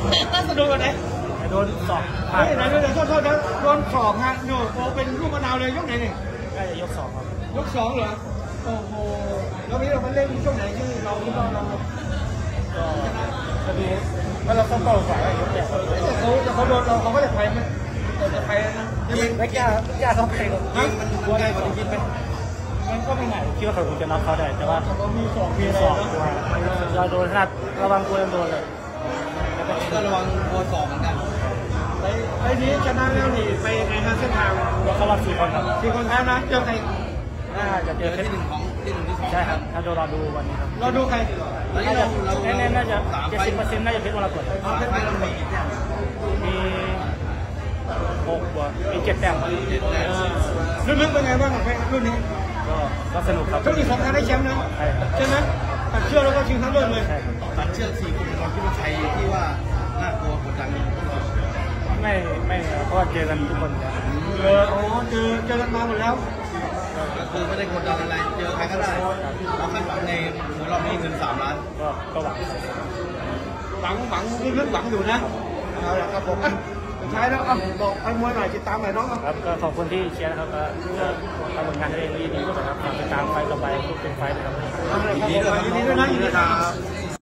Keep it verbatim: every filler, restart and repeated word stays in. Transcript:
โดนอะไรโดนสอบเฮ้ยไหนโทษโทษนะโดนสอบฮะโน่โอเป็นลูกมะนาวเลยยกไหนเนี่ยน่าจะยกสองครับยกสองเหรอโอ้โหแล้วนี้เรามาเล่นช่วงไหนที่เราที่เราเราก็พอดีแล้วเราต้องเป่าฝ่ายยกแรกเขาเขาโดนเราเขาก็จะไปไหมจะไปนะไม่กล้าไม่กล้าเขาไปหรอกมันกลัวอะไรกว่าที่คิดไหมมันก็ไม่ง่ายคิดว่าเขาคงจะน็อกเขาได้แต่ว่ามีสองมีสองตัวเราโดนขนาดระวังตัวยังโดนเลยก็ระวังโดนสองเหมือนกันไปไปนี้ชนะแล้วนี่ไปในฮะเส้นทางเขารับสี่คนครับสี่คนแล้วนะเจอใครน่าจะเจอที่หนึ่งของที่หนึ่งที่สองใช่ครับถ้าดูรอดูวันนี้ครับเราดูใครน่าจะแน่ๆน่าจะเจ็ดสิบเปอร์เซ็นต์น่าจะเพชรวรกฏมีหกบวกมีเจ็ดแต้มลึกๆเป็นไงบ้างกับรุ่นนี้ก็ก็สนุกครับช่วงนี้สำคัญได้แชมป์นะใช่ไหมตัดเชือกแล้วก็ชิงทั้งเรื่องเลยตัดเชือกสี่คนเราคิดว่าใครที่ว่าน่ากลัวกดดันไม่ไม่เพราะว่าเจอกันทุกคนเออโอ้เจอเจอกันมาหมดแล้วก็คือไม่ได้กดดันอะไรเจอใครก็ได้เราคาดหวังในมวยรอบนี้เงินสามล้านก็ก็หวังหวังหวังลึกๆหวังอยู่นะเอาละครับผมสุดท้ายแล้วบอกไปมวยหน่อยติดตามหน่อยน้องครับก็ขอบคุณที่เชียร์นะครับก็ทำผลงานได้ดีดีนะครับติดตามไฟต่อไปเป็นไฟนะครับยินดีด้วยนะยินดีด้วย